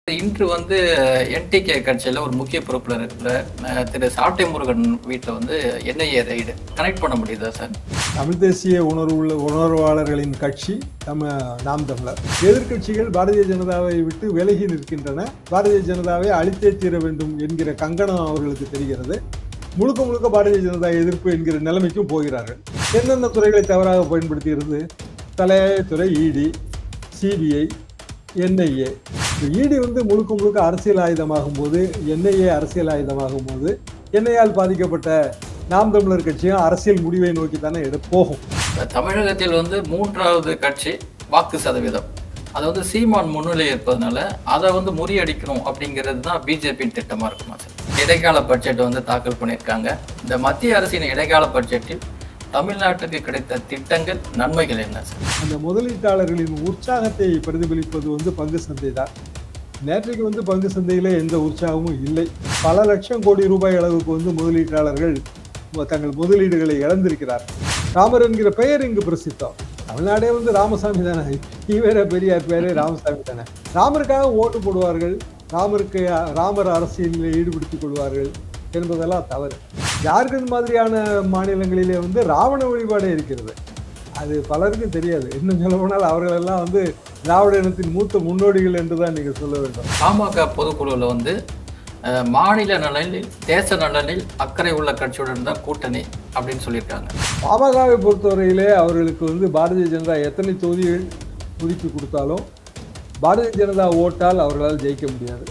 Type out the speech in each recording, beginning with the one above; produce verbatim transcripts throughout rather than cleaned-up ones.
இன்று வந்து என்டிகே கட்சியில் ஒரு முக்கிய பொறுப்பில் இருக்கிற அஹ், திரு சாட்டை முருகன் வீட்டில் வந்து என்ஐஏ ரைடு கனெக்ட் பண்ண முடியுதா சார்? தமிழ் தேசிய உணர்வு உள்ள உணர்வாளர்களின் கட்சி நம்ம நாம் தமிழர். எதிர்க்கட்சிகள் பாரதிய ஜனதாவை விட்டு விலகி நிற்கின்றன. பாரதிய ஜனதாவை அழித்தே தீர வேண்டும் என்கிற கங்கணம் அவர்களுக்கு தெரிகிறது. முழுக்க முழுக்க பாரதிய ஜனதா எதிர்ப்பு என்கிற நிலைமைக்கும் போகிறார்கள். எந்தெந்த துறைகளை தவறாக பயன்படுத்துகிறது? தலையாயத்துறை, இடி, சிபிஐ, என்ஐஏ. இடி வந்து முழுக்க முழுக்க அரசியல் ஆயுதமாகும் போது, என்ஐஏ அரசியல் ஆயுதமாகும் போது, என்ஐஏயால் பாதிக்கப்பட்ட நாம் தமிழர் கட்சியும் அரசியல் முடிவை நோக்கி தானே எடு போகும். தமிழகத்தில் வந்து மூன்றாவது கட்சி வாக்கு சதவீதம் அதை வந்து சீமான் முன்னிலை இருப்பதனால அதை வந்து முறியடிக்கணும் அப்படிங்கிறது தான் பிஜேபியின் திட்டமாக இருக்குமா சார்? இடைக்கால பட்ஜெட் வந்து தாக்கல் பண்ணியிருக்காங்க. இந்த மத்திய அரசின் இடைக்கால பட்ஜெட்டில் தமிழ்நாட்டுக்கு கிடைத்த திட்டங்கள், நன்மைகள் என்ன சார்? அந்த முதலீட்டாளர்களின் உற்சாகத்தை பிரதிபலிப்பது வந்து பங்கு சந்தை தான். நேற்றைக்கு வந்து பங்கு சந்தையில் எந்த உற்சாகமும் இல்லை. பல லட்சம் கோடி ரூபாய் அளவுக்கு வந்து முதலீட்டாளர்கள் தங்கள் முதலீடுகளை இழந்திருக்கிறார்கள். ராமர் என்கிற பெயர் இங்கு பிரசித்தம். தமிழ்நாடே வந்து ராமசாமி தானே, ஈவேர பெரியார் பேரே ராமசாமி தானே. ராமருக்காக ஓட்டு போடுவார்கள், ராமருக்கு ராமர் அரசியலில் ஈடுபடுத்திக் கொள்வார்கள் என்பதெல்லாம் தவறு. ஜார்க்கண்ட் மாதிரியான மாநிலங்களிலே வந்து ராவண வழிபாடே இருக்கிறது. அது பலருக்கும் தெரியாது. இன்னும் சொல்ல போனால் அவர்களெல்லாம் வந்து திராவிட இனத்தின் மூத்த முன்னோடிகள் என்று தான் நீங்கள் சொல்ல வேண்டும். பாமக பொதுக்குழுவில் வந்து அஹ், மாநில நலனில், தேச நலனில் அக்கறை உள்ள கட்சியுடன் தான் கூட்டணி அப்படின்னு சொல்லியிருக்காங்க. பாமகவை பொறுத்தவரையிலே அவர்களுக்கு வந்து பாரதிய ஜனதா எத்தனை தொகுதிகள் ஒதுக்கி கொடுத்தாலும் பாரதிய ஜனதா ஓட்டால் அவர்களால் ஜெயிக்க முடியாது.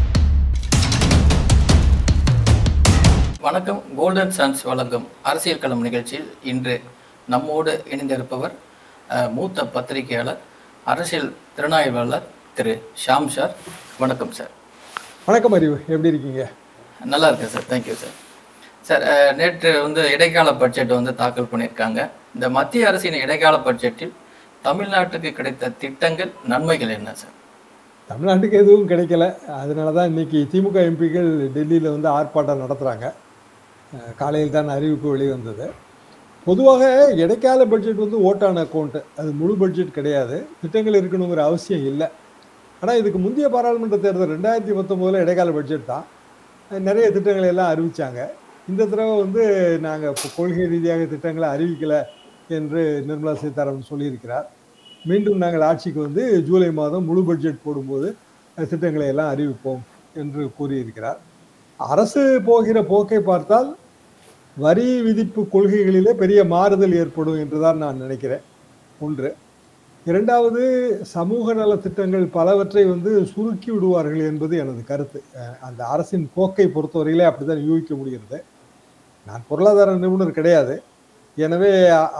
வணக்கம். கோல்டன் சன்ஸ் வழங்கும் அரசியல் களம் நிகழ்ச்சியில் இன்று நம்மோடு இணைந்திருப்பவர் அஹ், மூத்த பத்திரிகையாளர், அரசியல் திறனாய்வாளர் திரு ஷாம் சார். வணக்கம் சார். வணக்கம் அறிவு, எப்படி இருக்கீங்க? நல்லா இருக்கேன் சார், தேங்க்யூ சார். சார், அஹ், நேற்று வந்து இடைக்கால பட்ஜெட் வந்து தாக்கல் பண்ணியிருக்காங்க. இந்த மத்திய அரசின் இடைக்கால பட்ஜெட்டில் தமிழ்நாட்டுக்கு கிடைத்த திட்டங்கள், நன்மைகள் என்ன சார்? தமிழ்நாட்டுக்கு எதுவும் கிடைக்கல. அதனால தான் இன்றைக்கி திமுக எம்பிக்கள் டெல்லியில் வந்து ஆர்ப்பாட்டம் நடத்துகிறாங்க. காலையில் தான் அறிவிப்பு வெளிவந்தது. பொதுவாக இடைக்கால பட்ஜெட் வந்து ஓட்டான அக்கௌண்ட்டு, அது முழு பட்ஜெட் கிடையாது. திட்டங்கள் இருக்கணுங்கிற அவசியம் இல்லை. ஆனால் இதுக்கு முந்தைய பாராளுமன்ற தேர்தல் ரெண்டாயிரத்தி பத்தொம்போதில் இடைக்கால பட்ஜெட் தான். நிறைய திட்டங்களை எல்லாம் அறிவித்தாங்க. இந்த தடவை வந்து நாங்கள் இப்போ கொள்கை ரீதியாக திட்டங்களை அறிவிக்கலை என்று நிர்மலா சீதாராமன் சொல்லியிருக்கிறார். மீண்டும் நாங்கள் ஆட்சிக்கு வந்து ஜூலை மாதம் முழு பட்ஜெட் போடும்போது திட்டங்களை எல்லாம் அறிவிப்போம் என்று கூறியிருக்கிறார். அரசு போகிற போக்கை பார்த்தால் வரி விதிப்பு கொள்கைகளிலே பெரிய மாறுதல் ஏற்படும் என்று தான் நான் நினைக்கிறேன். ஒன்று. இரண்டாவது, சமூக நல திட்டங்கள் பலவற்றை வந்து சுருக்கி விடுவார்கள் என்பது எனது கருத்து. அந்த அரசின் போக்கை பொறுத்தவரையிலே அப்படி தான் யூகிக்க முடிகிறது. நான் பொருளாதார நிபுணர் கிடையாது. எனவே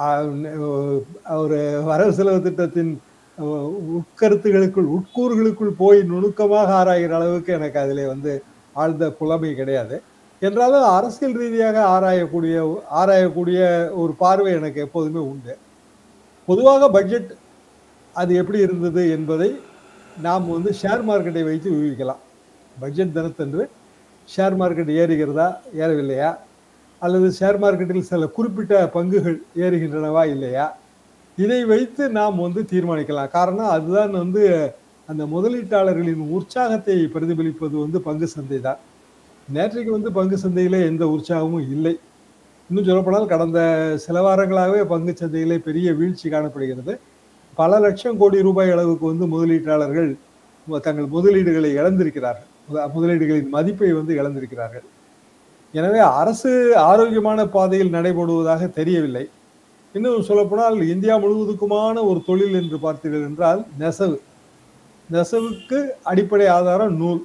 ஒரு வரவு செலவு திட்டத்தின் உட்கருத்துகளுக்குள், உட்கூறுகளுக்குள் போய் நுணுக்கமாக ஆராய்கிற அளவுக்கு எனக்கு அதில் வந்து ஆழ்ந்த புலமை கிடையாது. என்றாலும் அரசியல் ரீதியாக ஆராயக்கூடிய ஆராயக்கூடிய ஒரு பார்வை எனக்கு எப்போதுமே உண்டு. பொதுவாக பட்ஜெட் அது எப்படி இருந்தது என்பதை நாம் வந்து ஷேர் மார்க்கெட்டை வைத்து ஊகிக்கலாம். பட்ஜெட் தினத்தன்று ஷேர் மார்க்கெட் ஏறுகிறதா, ஏறவில்லையா, அல்லது ஷேர் மார்க்கெட்டில் சில குறிப்பிட்ட பங்குகள் ஏறுகின்றனவா இல்லையா, இதை வைத்து நாம் வந்து தீர்மானிக்கலாம். காரணம் அதுதான் வந்து அந்த முதலீட்டாளர்களின் உற்சாகத்தை பிரதிபலிப்பது வந்து பங்கு சந்தை தான். நேற்றைக்கு வந்து பங்கு சந்தையில் எந்த உற்சாகமும் இல்லை. இன்னும் சொல்லப்போனால் கடந்த சில வாரங்களாகவே பங்கு சந்தையிலே பெரிய வீழ்ச்சி காணப்படுகிறது. பல லட்சம் கோடி ரூபாய் அளவுக்கு வந்து முதலீட்டாளர்கள் தங்கள் முதலீடுகளை இழந்திருக்கிறார்கள். முதலீடுகளின் மதிப்பை வந்து இழந்திருக்கிறார்கள். எனவே அரசு ஆரோக்கியமான பாதையில் நடைபெறுவதாக தெரியவில்லை. இன்னும் சொல்லப்போனால் இந்தியா முழுவதுக்குமான ஒரு தொழில் என்று பார்த்தீர்கள் என்றால் நெசவு. நெசவுக்கு அடிப்படை ஆதாரம் நூல்.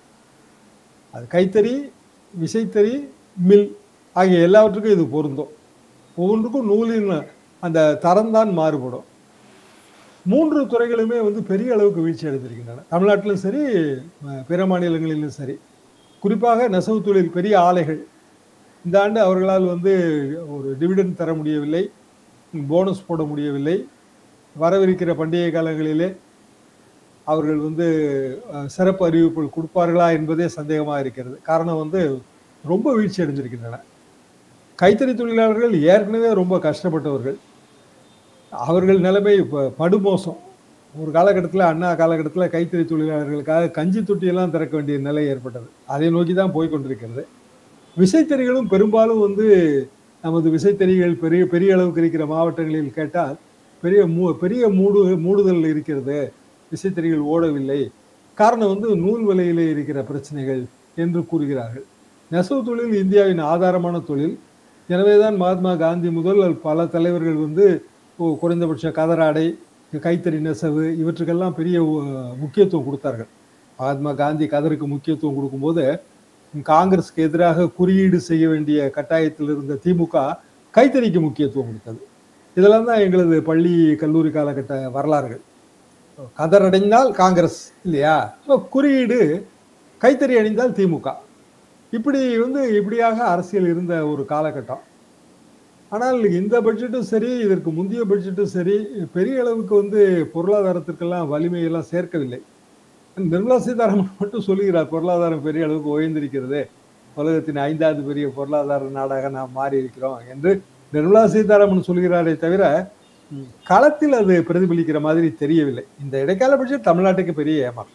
அது கைத்தறி, விசைத்தறி, மில் ஆகிய எல்லாவற்றுக்கும் இது பொருந்தும். ஒவ்வொன்றுக்கும் நூலின் அந்த தரம்தான் மாறுபடும். மூன்று துறைகளுமே வந்து பெரிய அளவுக்கு வீழ்ச்சி அடைந்திருக்கின்றன. தமிழ்நாட்டிலும் சரி, பிற மாநிலங்களிலும் சரி. குறிப்பாக நெசவு தொழில், பெரிய ஆலைகள் இந்த ஆண்டு அவர்களால் வந்து ஒரு டிவிடெண்ட் தர முடியவில்லை, போனஸ் போட முடியவில்லை. வரவிருக்கிற பண்டிகை காலங்களிலே அவர்கள் வந்து சிறப்பு அறிவிப்புகள் கொடுப்பார்களா என்பதே சந்தேகமாக இருக்கிறது. காரணம் வந்து ரொம்ப வீழ்ச்சி அடைஞ்சிருக்கின்றன. கைத்தறி தொழிலாளர்கள் ஏற்கனவே ரொம்ப கஷ்டப்பட்டவர்கள். அவர்கள் நிலைமை இப்போ படுமோசம். ஒரு காலகட்டத்தில் அண்ணா காலகட்டத்தில் கைத்தறி தொழிலாளர்களுக்காக கஞ்சி தொட்டியெல்லாம் திறக்க வேண்டிய நிலை ஏற்பட்டது. அதை நோக்கி தான் போய் கொண்டிருக்கிறது. விசைத்தறிகளும் பெரும்பாலும் வந்து நமது விசைத்தறிகள் பெரிய பெரிய அளவுக்கு இருக்கிற மாவட்டங்களில் கேட்டால் பெரிய மூ பெரிய மூடு மூடுதல் இருக்கிறது, விசைத்தறிகள் ஓடவில்லை. காரணம் வந்து நூல் விலையிலே இருக்கிற பிரச்சனைகள் என்று கூறுகிறார்கள். நெசவு தொழில் இந்தியாவின் ஆதாரமான தொழில். எனவேதான் மகாத்மா காந்தி முதல் பல தலைவர்கள் வந்து குறைந்தபட்ச கதராடை, கைத்தறி நெசவு இவற்றுக்கெல்லாம் பெரிய முக்கியத்துவம் கொடுத்தார்கள். மகாத்மா காந்தி கதருக்கு முக்கியத்துவம் கொடுக்கும்போது காங்கிரஸுக்கு எதிராக குறியீடு செய்ய வேண்டிய கட்டாயத்தில் இருந்த திமுக கைத்தறிக்கு முக்கியத்துவம் கொடுத்தது. இதெல்லாம் தான் எங்களது பள்ளி கல்லூரி காலகட்ட வரலாறுகள். கதர் அடைந்தால் காங்கிரஸ் இல்லையா, குறியீடு கைத்தறி அணிந்தால் திமுக. இப்படி வந்து இப்படியாக அரசியல் இருந்த ஒரு காலகட்டம். ஆனால் இந்த பட்ஜெட்டும் சரி, இதற்கு முந்தைய பட்ஜெட்டும் சரி, பெரிய அளவுக்கு வந்து பொருளாதாரத்திற்கெல்லாம் வலிமையெல்லாம் சேர்க்கவில்லை. நிர்மலா சீதாராமன் மட்டும் சொல்லுகிறார், பொருளாதாரம் பெரிய அளவுக்கு உயர்ந்திருக்கிறது, உலகத்தின் ஐந்தாவது பெரிய பொருளாதார நாடாக நாம் மாறி இருக்கிறோம் என்று நிர்மலா சீதாராமன் சொல்கிறாரே தவிர களத்தில் அது பிரதிபலிக்கிற மாதிரி தெரியவில்லை. இந்த இடைக்கால பட்ஜெட் தமிழ்நாட்டுக்கு பெரிய ஏமாற்றம்.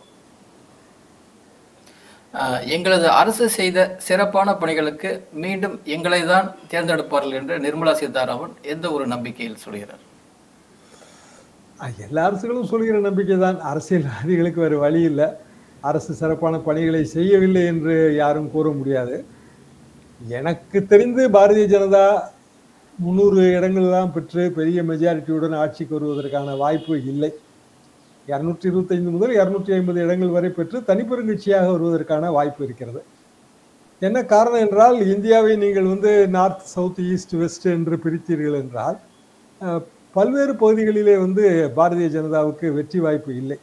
எங்களது அரசு செய்த சிறப்பான பணிகளுக்கு மீண்டும் எங்களை தான் தேர்ந்தெடுப்பார்கள் என்று நிர்மலா சீதாராமன் எந்த ஒரு நம்பிக்கையில் சொல்கிறார்? எல்லா அரசுகளும் சொல்கிற நம்பிக்கை தான். அரசியல்வாதிகளுக்கு வேறு வழி இல்லை. அரசு சிறப்பான பணிகளை செய்யவில்லை என்று யாரும் கூற முடியாது. எனக்கு தெரிந்து பாரதிய ஜனதா முன்னூறு இடங்கள் தான் பெற்று பெரிய மெஜாரிட்டியுடன் ஆட்சிக்கு வருவதற்கான வாய்ப்பு இல்லை. இருநூற்றி இருபத்தைந்து முதல் இருநூற்றி ஐம்பது இடங்கள் வரை பெற்று தனிப்பெருங்கட்சியாக வருவதற்கான வாய்ப்பு இருக்கிறது. என்ன காரணம் என்றால், இந்தியாவை நீங்கள் வந்து நார்த், சவுத், ஈஸ்ட், வெஸ்ட் என்று பிரித்தீர்கள் என்றால் பல்வேறு பகுதிகளிலே வந்து பாரதிய ஜனதாவுக்கு வெற்றி வாய்ப்பு இல்லை.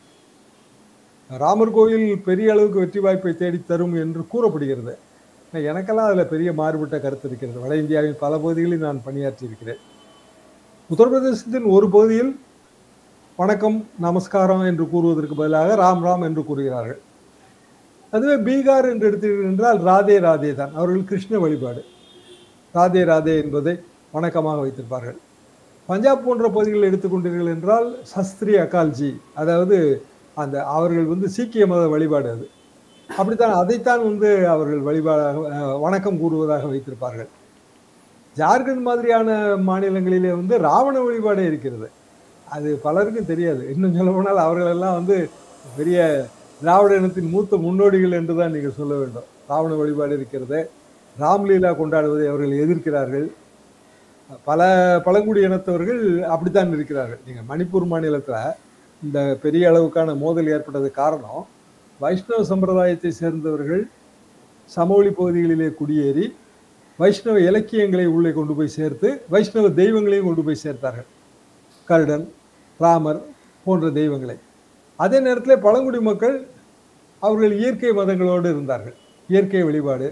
ராமர் கோவில் பெரிய அளவுக்கு வெற்றி வாய்ப்பை தேடி தரும் என்று கூறப்படுகிறது. எனக்கெல்லாம் அதில் பெரிய மாறுபட்ட கருத்து இருக்கிறது. வட இந்தியாவின் பல பகுதிகளில் நான் பணியாற்றி இருக்கிறேன். உத்தரப்பிரதேசத்தின் ஒரு பகுதியில் வணக்கம் நமஸ்காரம் என்று கூறுவதற்கு பதிலாக ராம் ராம் என்று கூறுகிறார்கள். அதுவே பீகார் என்று எடுத்தீர்கள் என்றால் ராதே ராதே தான். அவர்கள் கிருஷ்ண வழிபாடு, ராதே ராதே என்பதை வணக்கமாக வைத்திருப்பார்கள். பஞ்சாப் போன்ற பகுதிகளில் எடுத்துக்கொண்டீர்கள் என்றால் சஸ்திரி அகால்ஜி, அதாவது அந்த அவர்கள் வந்து சீக்கிய மத வழிபாடு, அது அப்படித்தான், அதைத்தான் வந்து அவர்கள் வழிபாடாக வணக்கம் கூறுவதாக வைத்திருப்பார்கள். ஜார்க்கண்ட் மாதிரியான மாநிலங்களிலே வந்து ராவண வழிபாடே இருக்கிறது. அது பலருக்கும் தெரியாது. இன்னும் சொல்ல போனால் அவர்களெல்லாம் வந்து பெரிய திராவிட இனத்தின் மூத்த முன்னோடிகள் என்று தான் நீங்கள் சொல்ல வேண்டும். ராவண வழிபாடு இருக்கிறது. ராம்லீலா கொண்டாடுவதை அவர்கள் எதிர்க்கிறார்கள். பல பழங்குடி இனத்தவர்கள் அப்படித்தான் இருக்கிறார்கள். நீங்கள் மணிப்பூர் மாநிலத்தில் இந்த பெரிய அளவுக்கான மோதல் ஏற்பட்டது காரணம், வைஷ்ணவ சம்பிரதாயத்தை சேர்ந்தவர்கள் சமவெளி பகுதிகளிலே குடியேறி வைஷ்ணவ இலக்கியங்களை உள்ளே கொண்டு போய் சேர்த்து வைஷ்ணவ தெய்வங்களையும் கொண்டு போய் சேர்த்தார்கள். கருடன், ராமர் போன்ற தெய்வங்களை. அதே நேரத்தில் பழங்குடி மக்கள் அவர்கள் இயற்கை மதங்களோடு இருந்தார்கள். இயற்கை வழிபாடு,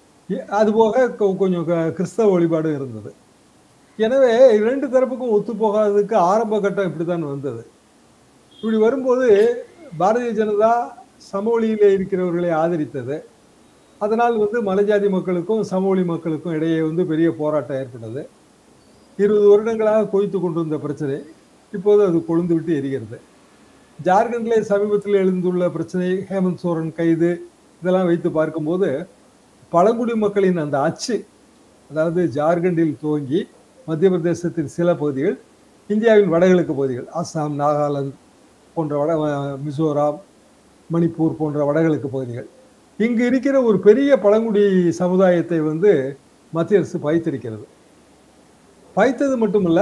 அதுபோக கொஞ்சம் கிறிஸ்தவ வழிபாடு இருந்தது. எனவே இரண்டு தரப்புக்கும் ஒத்துப்போகாததுக்கு ஆரம்ப கட்டம் இப்படி தான் வந்தது. இப்படி வரும்போது பாரதிய ஜனதா சமவெளியிலே இருக்கிறவர்களை ஆதரித்தது. அதனால் வந்து மலைஜாதி மக்களுக்கும் சமவெளி மக்களுக்கும் இடையே வந்து பெரிய போராட்டம் ஏற்பட்டது. இருபது வருடங்களாக கொய்த்து கொண்டிருந்த பிரச்சனை இப்போது அது கொழுந்து விட்டு எரிகிறது. ஜார்க்கண்டிலே சமீபத்தில் எழுந்துள்ள பிரச்சனை, ஹேமந்த் சோரன் கைது, இதெல்லாம் வைத்து பார்க்கும்போது பழங்குடி மக்களின் அந்த அச்சு, அதாவது ஜார்க்கண்டில் துவங்கி மத்திய பிரதேசத்தின் சில பகுதிகள், இந்தியாவின் வடகிழக்கு பகுதிகள், அஸ்ஸாம், நாகாலாந்து போன்ற வட, மிசோராம், மணிப்பூர் போன்ற வடகிழக்கு பகுதிகள், இங்கு இருக்கிற ஒரு பெரிய பழங்குடி சமுதாயத்தை வந்து மத்திய அரசு பயித்திருக்கிறது. பயித்தது மட்டுமல்ல,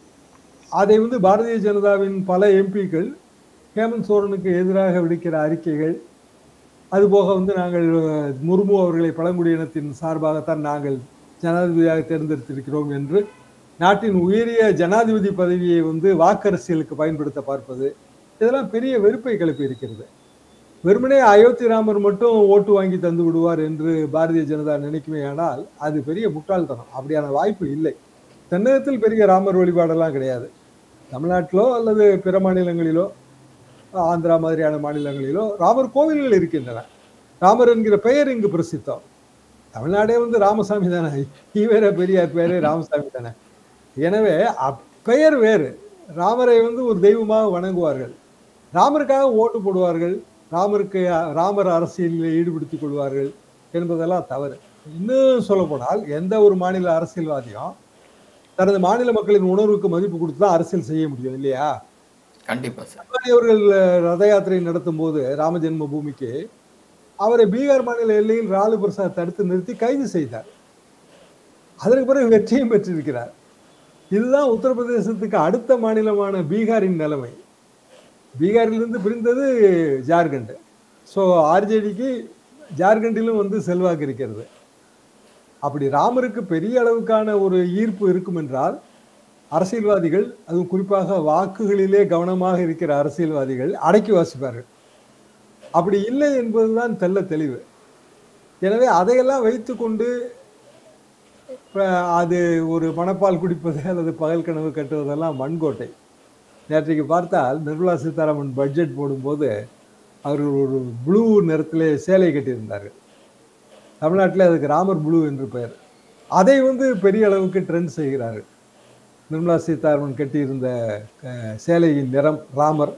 அதை வந்து பாரதிய ஜனதாவின் பல எம்பிக்கள் ஹேமந்த் சோரனுக்கு எதிராக விடுக்கிற அறிக்கைகள், அதுபோக வந்து நாங்கள் முர்மு அவர்களை பழங்குடியினத்தின் சார்பாகத்தான் நாங்கள் ஜனாதிபதியாக தேர்ந்தெடுத்திருக்கிறோம் என்று நாட்டின் உயரிய ஜனாதிபதி பதவியை வந்து வாக்கரசியலுக்கு பயன்படுத்த பார்ப்பது, இதெல்லாம் பெரிய வெறுப்பை கிளப்பி இருக்கிறது. வெறுமனே அயோத்தி ராமர் மட்டும் ஓட்டு வாங்கி தந்து விடுவார் என்று பாரதிய ஜனதா நினைக்குமே, ஆனால் அது பெரிய முட்டாள்தனம். அப்படியான வாய்ப்பு இல்லை. தென்னகத்தில் பெரிய ராமர் வழிபாடெல்லாம் கிடையாது. தமிழ்நாட்டிலோ அல்லது பிற மாநிலங்களிலோ, ஆந்திரா மாதிரியான மாநிலங்களிலோ ராமர் கோவில்கள் இருக்கின்றன. ராமர் என்கிற பெயர் இங்கு பிரசித்தம். தமிழ்நாடே வந்து ராமசாமி தானே, ஈவேர பெரியார் பேரே ராமசாமி தானே. எனவே பெயர் வேறு. ராமரை வந்து ஒரு தெய்வமாக வணங்குவார்கள். ராமருக்காக ஓட்டு போடுவார்கள், ராமருக்கு ராமர் அரசியலில் ஈடுபடுத்திக் கொள்வார்கள் என்பதெல்லாம் தவறு. இன்னும் சொல்லப்போனால் எந்த ஒரு மாநில அரசியல்வாதியும் தனது மாநில மக்களின் உணர்வுக்கு மதிப்பு கொடுத்து தான் அரசியல் செய்ய முடியும் இல்லையா? கண்டிப்பா சார். அத்வானி அவர்கள் ரத யாத்திரை நடத்தும் போது ராம ஜென்ம பூமிக்கு அவரை பீகார் மாநில எல்லையில் லாலு பிரசாத் தடுத்து நிறுத்தி கைது செய்தார். அதற்கு பிறகு வெற்றியும் பெற்றிருக்கிறார். இதுதான் உத்தரப்பிரதேசத்துக்கு அடுத்த மாநிலமான பீகாரின் நிலைமை. பீகாரிலிருந்து பிரிந்தது ஜார்க்கண்ட். ஸோ ஆர்ஜேடிக்கு ஜார்க்கண்டிலும் வந்து செல்வாக்கு இருக்கிறது. அப்படி ராமருக்கு பெரிய அளவுக்கான ஒரு ஈர்ப்பு இருக்கும் என்றால் அரசியல்வாதிகள், அதுவும் குறிப்பாக வாக்குகளிலே கவனமாக இருக்கிற அரசியல்வாதிகள் அடக்கி வாசிப்பார்கள். அப்படி இல்லை என்பதுதான் தெள்ள தெளிவு. எனவே அதையெல்லாம் வைத்துக்கொண்டு அது ஒரு மணப்பால் குடிப்பது அல்லது பகல் கனவு கட்டுவதெல்லாம் மண்கோட்டை. நேற்றைக்கு பார்த்தால் நிர்மலா சீதாராமன் பட்ஜெட் போடும்போது அவர்கள் ஒரு ப்ளூ நிறத்திலே சேலை கட்டியிருந்தார்கள். தமிழ்நாட்டில் அதுக்கு ராமர் ப்ளூ என்று பெயர். அதை வந்து பெரிய அளவுக்கு ட்ரெண்ட் செய்கிறார்கள். நிர்மலா சீதாராமன் கட்டியிருந்த சேலையின் நிறம் ராமர்,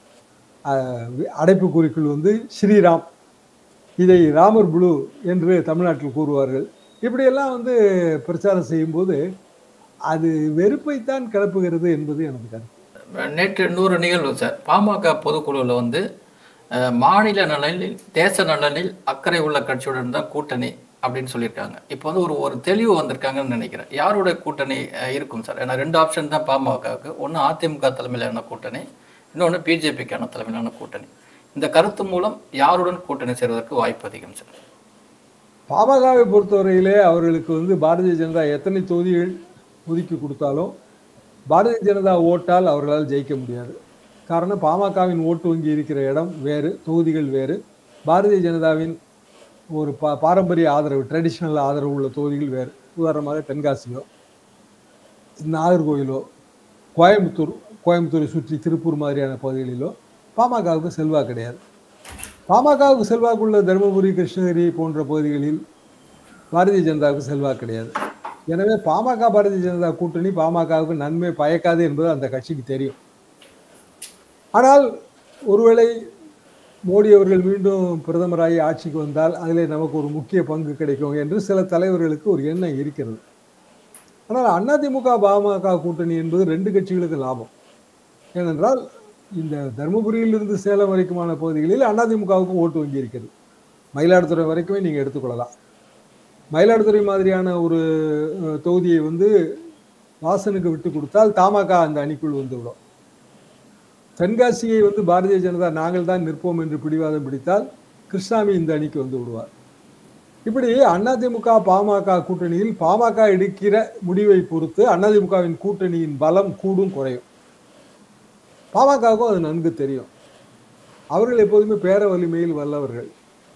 அடைப்புக்குறிக்குள் வந்து ஸ்ரீராம், இதை ராமர் ப்ளூ என்று தமிழ்நாட்டில் கூறுவார்கள். இப்படியெல்லாம் வந்து பிரச்சாரம் செய்யும்போது அது வெறுப்பைத்தான் கிளப்புகிறது என்பது எனக்கு கருத்து. நேற்று இன்னொரு நிகழ்வு சார், பாமக பொதுக்குழுவில் வந்து மாநில நலனில் தேச நலனில் அக்கறை உள்ள கட்சியுடன் தான் கூட்டணி அப்படின்னு சொல்லியிருக்காங்க. இப்போ வந்து ஒரு ஒரு தெளிவு வந்திருக்காங்கன்னு நினைக்கிறேன். யாருடைய கூட்டணி இருக்கும் சார்? ஏன்னா ரெண்டு ஆப்ஷன் தான் பாமகவுக்கு. ஒன்று அதிமுக தலைமையிலான கூட்டணி, இன்னொன்று பிஜேபிக்கான தலைமையிலான கூட்டணி. இந்த கருத்து மூலம் யாருடன் கூட்டணி சேர்வதற்கு வாய்ப்பு அதிகம் சார்? பாமகவை பொறுத்தவரையிலே அவர்களுக்கு வந்து பாரதிய ஜனதா எத்தனை தொகுதிகள் ஒதுக்கி கொடுத்தாலும் பாரதிய ஜனதா ஓட்டால் அவர்களால் ஜெயிக்க முடியாது. காரணம், பாமகவின் ஓட்டு வங்கி இருக்கிற இடம் வேறு, தொகுதிகள் வேறு. பாரதிய ஜனதாவின் ஒரு பா பாரம்பரிய ஆதரவு, ட்ரெடிஷ்னல் ஆதரவு உள்ள தொகுதிகள் வேறு. உதாரணமாக தென்காசியோ, நாகர்கோயிலோ, கோயம்புத்தூர், கோயம்புத்தூரை சுற்றி திருப்பூர் மாதிரியான பகுதிகளிலோ பாமகவுக்கு செல்வாக்கு கிடையாது. பாமகவுக்கு செல்வாக்கு உள்ள தருமபுரி, கிருஷ்ணகிரி போன்ற பகுதிகளில் பாரதிய ஜனதாவுக்கு செல்வாக்கு கிடையாது. எனவே பாமக பாரதிய ஜனதா கூட்டணி பாமகவுக்கு நன்மை பயக்காது என்பது அந்த கட்சிக்கு தெரியும். ஆனால் ஒருவேளை மோடி அவர்கள் மீண்டும் பிரதமராகி ஆட்சிக்கு வந்தால் அதில் நமக்கு ஒரு முக்கிய பங்கு கிடைக்கும் என்று சில தலைவர்களுக்கு ஒரு எண்ணம் இருக்கிறது. ஆனால் அதிமுக பாமக கூட்டணி என்பது ரெண்டு கட்சிகளுக்கு லாபம். ஏனென்றால் இந்த தருமபுரியிலிருந்து சேலம் வரைக்குமான பகுதிகளில் அதிமுகவுக்கு ஓட்டு வங்கி இருக்கிறது. மயிலாடுதுறை வரைக்குமே நீங்கள் எடுத்துக்கொள்ளலாம். மயிலாடுதுறை மாதிரியான ஒரு தொகுதியை வந்து வாசனுக்கு விட்டு கொடுத்தால் தமாக அந்த அணிக்குள் வந்துவிடும். தென்காசியை வந்து பாரதிய ஜனதா நாங்கள் தான் நிற்போம் என்று பிடிவாதம் பிடித்தால் கிருஷ்ணாமி இந்த அணிக்கு வந்து விடுவார். இப்படி அதிமுக பாமக கூட்டணியில் பாமக எடுக்கிற முடிவை பொறுத்து அதிமுகவின் கூட்டணியின் பலம் கூடும் குறையும். பாமகவுக்கும் அது நன்கு தெரியும். அவர்கள் எப்போதுமே பேர வலிமையில் வல்லவர்கள்.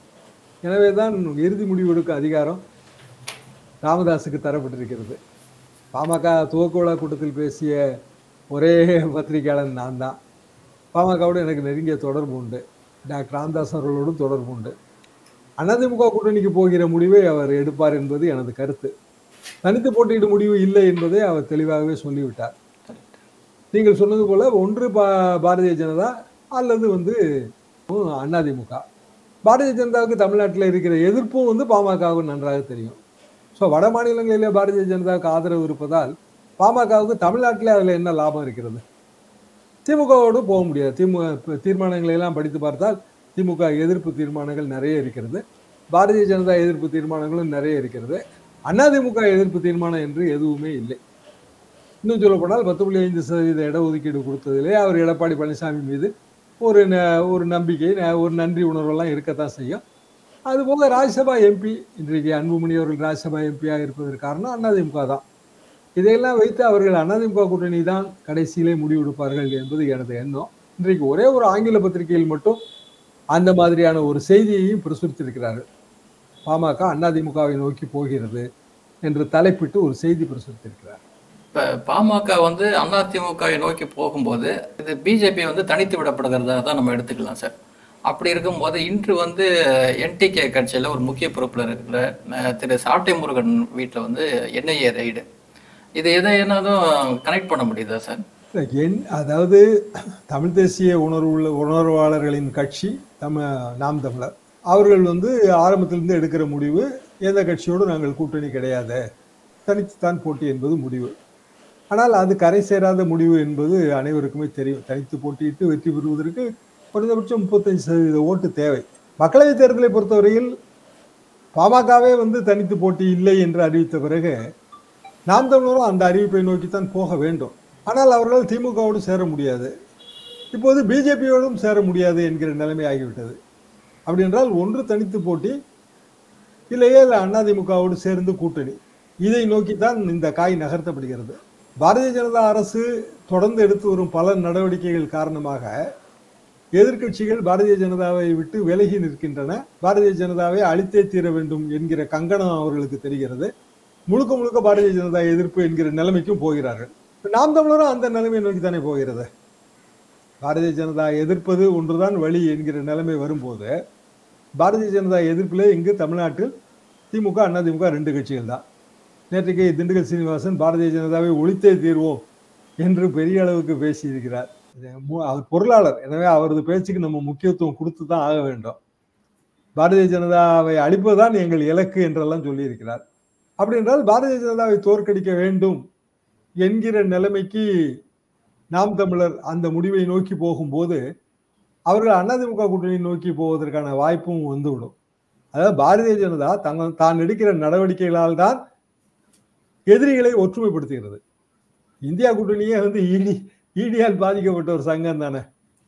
எனவே தான் இறுதி முடிவெடுக்க அதிகாரம் ராமதாஸுக்கு தரப்பட்டிருக்கிறது. பாமக துவக்க விழா கூட்டத்தில் பேசிய ஒரே பத்திரிகையாளன் நான் தான். பாமகவோடு எனக்கு நெருங்கிய தொடர்பு உண்டு. டாக்டர் ராமதாஸ் அவர்களோடும் தொடர்பு உண்டு. அதிமுக கூட்டணிக்கு போகிற முடிவை அவர் எடுப்பார் என்பது எனது கருத்து. தனித்து போட்டியிடும் முடிவு இல்லை என்பதை அவர் தெளிவாகவே சொல்லிவிட்டார். நீங்கள் சொன்னது போல ஒன்று பா பாரதிய ஜனதா அல்லது வந்து அதிமுக. பாரதிய ஜனதாவுக்கு தமிழ்நாட்டில் இருக்கிற எதிர்ப்பும் வந்து பாமகவுக்கு நன்றாக தெரியும். ஸோ வட மாநிலங்களிலே பாரதிய ஜனதாவுக்கு ஆதரவு இருப்பதால் பாமகவுக்கு தமிழ்நாட்டில் அதில் என்ன லாபம் இருக்கிறது? திமுகவோடு போக முடியாது. திமுக தீர்மானங்களை எல்லாம் படித்து பார்த்தால் திமுக எதிர்ப்பு தீர்மானங்கள் நிறைய இருக்கிறது. பாரதிய ஜனதா எதிர்ப்பு தீர்மானங்களும் நிறைய இருக்கிறது. அதிமுக எதிர்ப்பு தீர்மானம் என்று எதுவுமே இல்லை. இன்னும் சொல்லப்போனால் பத்து புள்ளி ஐந்து சதவீத இடஒதுக்கீடு கொடுத்ததிலே அவர் எடப்பாடி பழனிசாமி மீது ஒரு ஒரு நம்பிக்கை, ஒரு நன்றி உணர்வெல்லாம் இருக்கத்தான் செய்யும். அதுபோக ராஜ்யசபா எம்பி, இன்றைக்கு அன்புமணி அவர்கள் ராஜ்யசபா எம்பியாக இருப்பதற்கு காரணம் அதிமுக தான். இதையெல்லாம் வைத்து அவர்கள் அதிமுக கூட்டணி தான் கடைசியிலே முடிவெடுப்பார்கள் என்பது எனது எண்ணம். இன்றைக்கு ஒரே ஒரு ஆங்கில பத்திரிகையில் மட்டும் அந்த மாதிரியான ஒரு செய்தியையும் பிரசுரித்திருக்கிறார்கள். பாமக அதிமுகவை நோக்கி போகிறது என்று தலைப்பிட்டு ஒரு செய்தி பிரசுரித்திருக்கிறார். இப்போ பாமக வந்து அதிமுகவை நோக்கி போகும்போது இது பிஜேபி வந்து தனித்து விடப்படுகிறதா தான் நம்ம எடுத்துக்கலாம் சார். அப்படி இருக்கும்போது இன்று வந்து என்டிகே கட்சியில் ஒரு முக்கிய பொறுப்பில் இருக்கிற திரு சாட்டை முருகன் வீட்டில் வந்து என்ஐஏ ரைடு, இது எதை என்னதும் கனெக்ட் பண்ண முடியுதா சார்? என் அதாவது தமிழ் தேசிய உணர்வு உள்ள உணர்வாளர்களின் கட்சி தம நாம் தமிழர் அவர்கள் வந்து ஆரம்பத்திலிருந்து எடுக்கிற முடிவு, எந்த கட்சியோடு நாங்கள் கூட்டணி கிடையாது, தனித்துத்தான் போட்டி என்பது முடிவு. ஆனால் அது கரை சேராத முடிவு என்பது அனைவருக்குமே தெரியும். தனித்து போட்டியிட்டு வெற்றி பெறுவதற்கு குறைந்தபட்சம் முப்பத்தஞ்சு சதவீத ஓட்டு தேவை. மக்களவைத் தேர்தலை பொறுத்தவரையில் பாமகவே வந்து தனித்து போட்டி இல்லை என்று அறிவித்த பிறகு நாம் தமிழரும் அந்த அறிவிப்பை நோக்கித்தான் போக வேண்டும். ஆனால் அவர்களால் திமுகவோடு சேர முடியாது, இப்போது பிஜேபியோடும் சேர முடியாது என்கிற நிலைமை ஆகிவிட்டது. அப்படி என்றால் ஒன்று தனித்து போட்டி, இல்லையே அதிமுகவோடு சேர்ந்து கூட்டணி, இதை நோக்கித்தான் இந்த காய் நகர்த்தப்படுகிறது. பாரதிய ஜனதா அரசு தொடர்ந்து எடுத்து வரும் பல நடவடிக்கைகள் காரணமாக எதிர்க்கட்சிகள் பாரதிய ஜனதாவை விட்டு விலகி நிற்கின்றன. பாரதிய ஜனதாவை அழித்தே தீர வேண்டும் என்கிற கங்கணம் அவர்களுக்கு தெரிகிறது. முழுக்க முழுக்க பாரதிய ஜனதா எதிர்ப்பு என்கிற நிலைமைக்கும் போகிறார்கள். நாம் தமிழரும் அந்த நிலைமையை நோக்கி தானே போகிறது. பாரதிய ஜனதா எதிர்ப்பது ஒன்றுதான் வழி என்கிற நிலைமை வரும்போது பாரதிய ஜனதா எதிர்ப்பிலே இங்கு தமிழ்நாட்டில் திமுக அதிமுக ரெண்டு கட்சிகள் தான். நேற்றைக்கு திண்டுக்கல் சீனிவாசன் பாரதிய ஜனதாவை ஒழித்தே தீர்வோம் என்று பெரிய அளவுக்கு பேசியிருக்கிறார். அவர் பொருளாளர், எனவே அவரது பேச்சுக்கு நம்ம முக்கியத்துவம் கொடுத்து தான் ஆக வேண்டும். பாரதிய ஜனதாவை அழிப்பதுதான் எங்கள் இலக்கு என்றெல்லாம் சொல்லியிருக்கிறார். அப்படி என்றால் பாரதிய ஜனதாவை தோற்கடிக்க வேண்டும் என்கிற நிலைமைக்கு நாம் தமிழர் அந்த முடிவை நோக்கி போகும்போது அவர்கள் அதிமுக கூட்டணி நோக்கி போவதற்கான வாய்ப்பும் வந்துவிடும். அதாவது பாரதிய ஜனதா தங்கள் தான் எடுக்கிற நடவடிக்கைகளால் தான் எதிரிகளை ஒற்றுமைப்படுத்துகிறது. இந்தியா கூட்டணியே வந்து இடி இடியால் பாதிக்கப்பட்ட ஒரு சங்கம் தானே,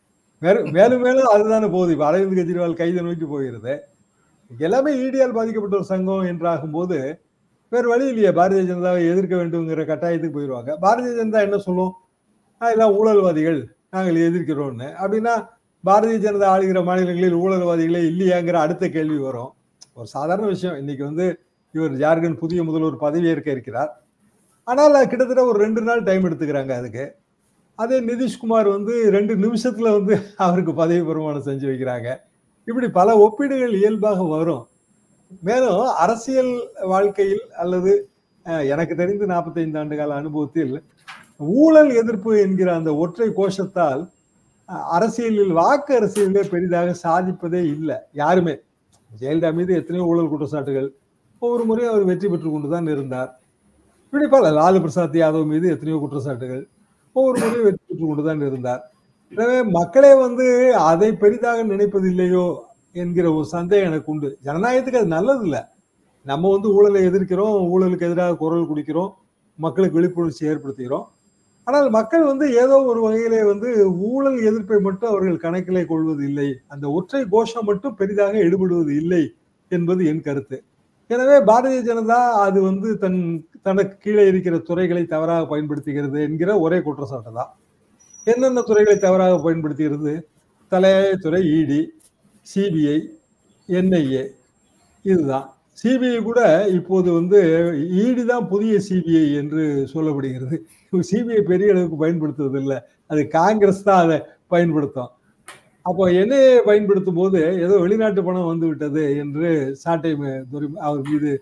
மேலும் மேலும் அதுதானே போகுது. இப்போ அரவிந்த் கெஜ்ரிவால் கைதை நோக்கி போகிறது. எல்லாமே இடியால் பாதிக்கப்பட்ட ஒரு சங்கம் என்றாகும் போது வேறு வழி இல்லையா, பாரதிய ஜனதாவை எதிர்க்க வேண்டும்ங்கிற கட்டாயத்துக்கு போயிடுவாங்க. பாரதிய ஜனதா என்ன சொல்லும், எல்லாம் ஊழல்வாதிகள், நாங்கள் எதிர்க்கிறோம்னு. அப்படின்னா பாரதிய ஜனதா ஆளுகிற மாநிலங்களில் ஊழல்வாதிகளே இல்லையாங்கிற அடுத்த கேள்வி வரும். ஒரு சாதாரண விஷயம், இன்னைக்கு வந்து இவர் ஜார்க்கண்ட் புதிய முதல்வர் பதவியேற்க இருக்கிறார். ஆனால் கிட்டத்தட்ட ஒரு ரெண்டு நாள் டைம் எடுத்துக்கிறாங்க அதுக்கு. அதே நிதிஷ்குமார் வந்து ரெண்டு நிமிஷத்துல வந்து அவருக்கு பதவி பிரமாணம் செஞ்சு வைக்கிறாங்க. இப்படி பல ஒப்பீடுகள் இயல்பாக வரும். மேலும் அரசியல் வாழ்க்கையில் அல்லது எனக்கு தெரிந்து நாற்பத்தைந்து ஆண்டு கால அனுபவத்தில் ஊழல் எதிர்ப்பு என்கிற அந்த ஒற்றை கோஷத்தால் அரசியலில் வாக்கு அரசியலே பெரிதாக சாதிப்பதே இல்லை யாருமே. ஜெயலலிதா மீது எத்தனையோ ஊழல் குற்றச்சாட்டுகள், ஒவ்வொரு முறையும் அவர் வெற்றி பெற்று கொண்டுதான் இருந்தார். இப்படி பல லாலு பிரசாத் யாதவ் மீது எத்தனையோ குற்றச்சாட்டுகள், ஒவ்வொரு முறையும் வெற்றி பெற்று கொண்டுதான் இருந்தார். எனவே மக்களே வந்து அதை பெரிதாக நினைப்பதில்லையோ என்கிற ஒரு சந்தேகம் எனக்கு உண்டு. ஜனநாயகத்துக்கு அது நல்லது இல்லை. நம்ம வந்து ஊழலை எதிர்க்கிறோம், ஊழலுக்கு எதிராக குரல் கொடுக்கிறோம், மக்களுக்கு விழிப்புணர்ச்சி ஏற்படுத்துகிறோம். ஆனால் மக்கள் வந்து ஏதோ ஒரு வகையிலே வந்து ஊழல் எதிர்ப்பை மட்டும் அவர்கள் கணக்கிலே கொள்வது இல்லை, அந்த ஒற்றை கோஷம் மட்டும் பெரிதாக ஈடுபடுவது இல்லை என்பது என் கருத்து. எனவே பாரதிய ஜனதா அது வந்து தன் தனக்கு கீழே இருக்கிற துறைகளை தவறாக பயன்படுத்துகிறது என்கிற ஒரே குற்றச்சாட்டு தான். என்னென்ன துறைகளை தவறாக பயன்படுத்துகிறது? தலையாயத்துறை இடி, சிபிஐ, என்ஐஏ, இதுதான். சிபிஐ கூட இப்போது வந்து இடி தான் புதிய சிபிஐ என்று சொல்லப்படுகிறது. சிபிஐ பெரிய அளவுக்கு பயன்படுத்துவது இல்லை, அது காங்கிரஸ் தான் அதை பயன்படுத்தும். அப்போ என்ஐஏ பயன்படுத்தும் போது ஏதோ வெளிநாட்டு பணம் வந்து விட்டது என்று சாட்டை அவர் மீது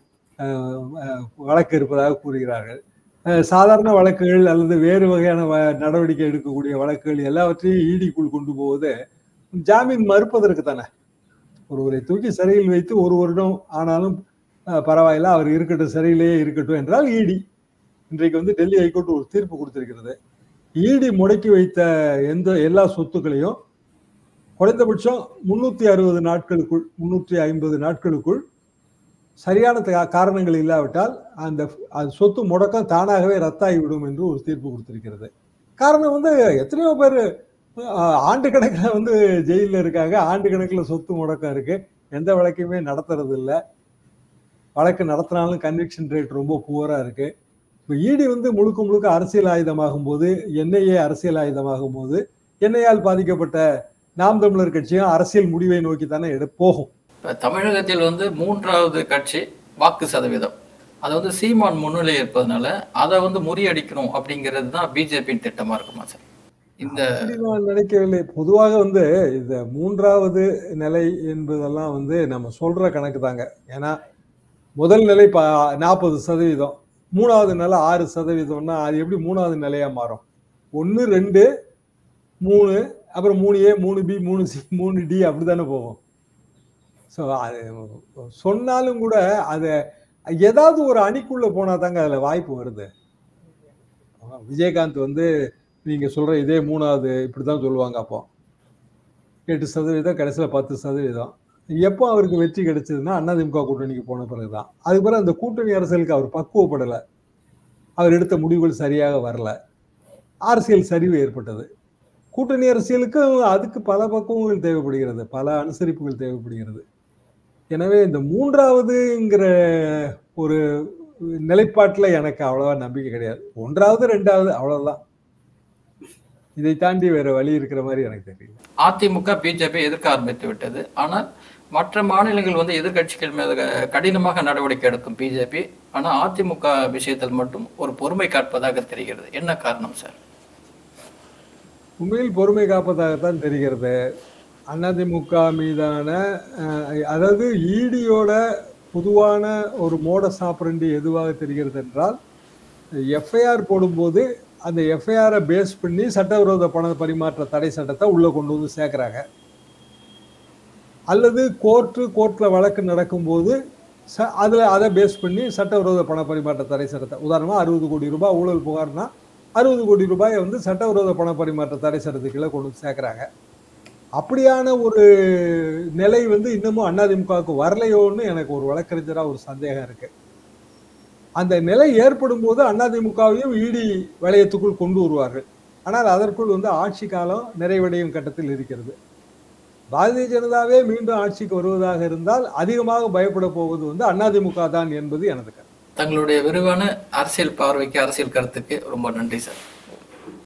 வழக்கு இருப்பதாக கூறுகிறார்கள். சாதாரண வழக்குகள் அல்லது வேறு வகையான நடவடிக்கை எடுக்கக்கூடிய வழக்குகள் எல்லாவற்றையும் ஈடிக்குள் கொண்டு போவது ஜாமீன் மறுப்பதற்கு தானே. ஒருவரை தூக்கி சிறையில் வைத்து ஒரு வருடம் ஆனாலும் பரவாயில்ல, அவர் இருக்கட்டும், சிறையிலேயே இருக்கட்டும் என்றால் ஈடி. இன்றைக்கு வந்து டெல்லி ஹைகோர்ட் ஒரு தீர்ப்பு கொடுத்திருக்கிறது. ஈடி முடக்கி வைத்த எந்த எல்லா சொத்துக்களையும் குறைந்தபட்சம் முன்னூத்தி அறுபது நாட்களுக்குள் முன்னூற்றி ஐம்பது நாட்களுக்குள் சரியான காரணங்கள் இல்லாவிட்டால் அந்த சொத்து முடக்கம் தானாகவே ரத்தாகிவிடும் என்று ஒரு தீர்ப்பு கொடுத்திருக்கிறது. காரணம் வந்து எத்தனையோ பேர் ஆண்டு கணக்கில் வந்து ஜெயிலில் இருக்காங்க, ஆண்டு கணக்கில் சொத்து முடக்கம் இருக்கு, எந்த வழக்கையுமே நடத்துறது இல்லை. வழக்கு நடத்தினாலும் கன்விக்ஷன் ரேட் ரொம்ப புவரா இருக்கு. இப்போ இடி வந்து முழுக்க முழுக்க அரசியல் ஆயுதமாகும் போது, என்ஐஏ அரசியல் ஆயுதமாகும் போது, என்ஐயால் பாதிக்கப்பட்ட நாம் தமிழர் கட்சியும் அரசியல் முடிவை நோக்கி தானே எடு போகும். இப்போ தமிழகத்தில் வந்து மூன்றாவது கட்சி வாக்கு சதவீதம், அதை வந்து சீமான் முன்னிலை இருப்பதனால அதை வந்து முறியடிக்கணும் அப்படிங்கிறது தான் பிஜேபியின் திட்டமா இருக்குமா சார்? இந்த நான் நினைக்கவில்லை. பொதுவாக வந்து இந்த மூன்றாவது நிலை என்பதெல்லாம் வந்து நம்ம சொல்ற கணக்கு தாங்க. ஏன்னா முதல் நிலை நாற்பது சதவீதம், மூணாவது நிலை ஆறு சதவீதம்னா அது எப்படி மூணாவது நிலையா மாறும்? ஒன்று ரெண்டு மூணு அப்புறம் மூணு ஏ மூணு பி மூணு சி மூணு டி அப்படி தானே போகும். ஸோ அது சொன்னாலும் கூட அதை ஏதாவது ஒரு அணிக்குள்ள போனா தாங்க அதில் வாய்ப்பு வருது. விஜயகாந்த் வந்து நீங்க சொல்ற இதே மூணாவது இப்படிதான் சொல்லுவாங்க. அப்போ எட்டு சதவீதம் கடைசியில் பத்து சதவீதம் எப்போ அவருக்கு வெற்றி கிடைச்சதுன்னா அதிமுக கூட்டணிக்கு போன பிறகுதான். அதுக்கு பிறகு அந்த கூட்டணி அரசியலுக்கு அவர் பக்குவப்படலை, அவர் எடுத்த முடிவுகள் சரியாக வரல, அரசியல் சரிவு ஏற்பட்டது. கூட்டணி அரசியலுக்கு அதுக்கு பல பக்குவங்கள் தேவைப்படுகிறது, பல அனுசரிப்புகள் தேவைப்படுகிறது. எனவே இந்த மூன்றாவதுங்கிற ஒரு நிலைப்பாட்டில் எனக்கு அவ்வளவா நம்பிக்கை கிடையாது. ஒன்றாவது ரெண்டாவது அவ்வளவுதான், இதை தாண்டி வேற வழி இருக்கிற மாதிரி எனக்கு தெரியல. அதிமுக பிஜேபி எதிர்க்க ஆரம்பித்து விட்டது. ஆனால் மற்ற மாநிலங்கள் வந்து எதிர்கட்சிகள் மீது கடினமாக நடவடிக்கை எடுக்கும் பிஜேபி. ஆனா அதிமுக விஷயத்தில் மட்டும் ஒரு பொறுமை காப்பதாக தெரிகிறது. என்ன காரணம் சார்? உண்மையில் பொறுமை காப்பதாகத்தான் தெரிகிறது. அதிமுக மீதான அதாவது ஈடியோட பொதுவான ஒரு மோடஸ் ஆபரண்டி எதுவாக தெரிகிறது என்றால், எஃப்ஐஆர் போடும்போது அந்த எஃப்ஐஆரை பேஸ் பண்ணி சட்டவிரோத பண பரிமாற்ற தடை சட்டத்தை உள்ள கொண்டு வந்து சேர்க்கிறாங்க. அல்லது கோர்ட்டு கோர்ட்டில் வழக்கு நடக்கும்போது ச அதில் அதை பேஸ் பண்ணி சட்டவிரோத பண பரிமாற்ற தடை சட்டத்தை, உதாரணமாக அறுபது கோடி ரூபாய் ஊழல் புகார்னா அறுபது கோடி ரூபாயை வந்து சட்டவிரோத பண பரிமாற்ற தடை சட்டத்துக்குள்ளே கொண்டு வந்து சேர்க்குறாங்க. அப்படியான ஒரு நிலை வந்து இன்னமும் அதிமுகவுக்கு வரலையோன்னு எனக்கு ஒரு வழக்கறிஞராக ஒரு சந்தேகம் இருக்கு. அந்த நிலை ஏற்படும் போது அதிமுகவையும் இடி வளையத்துக்குள் கொண்டு வருவார்கள். ஆனால் அதற்குள் வந்து ஆட்சி காலம் நிறைவடையும் கட்டத்தில் இருக்கிறது. பாரதிய ஜனதாவே மீண்டும் ஆட்சிக்கு வருவதாக இருந்தால் அதிகமாக பயப்பட போவது வந்து அதிமுக தான் என்பது எனது கருத்து. தங்களுடைய விரிவான அரசியல் பார்வைக்கு, அரசியல் கருத்துக்கு ரொம்ப நன்றி சார்.